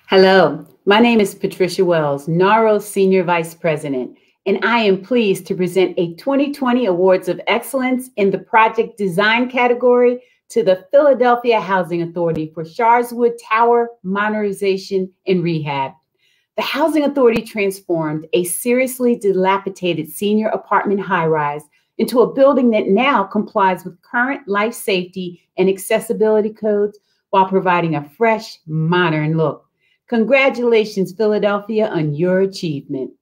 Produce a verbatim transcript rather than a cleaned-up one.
Hello, my name is Patricia Wells, NAHRO Senior Vice President, and I am pleased to present a twenty twenty Awards of Excellence in the Project Design category to the Philadelphia Housing Authority for Sharswood Tower, Modernization, and Rehab. The Housing Authority transformed a seriously dilapidated senior apartment high-rise into a building that now complies with current life safety and accessibility codes while providing a fresh, modern look. Congratulations, Philadelphia, on your achievement.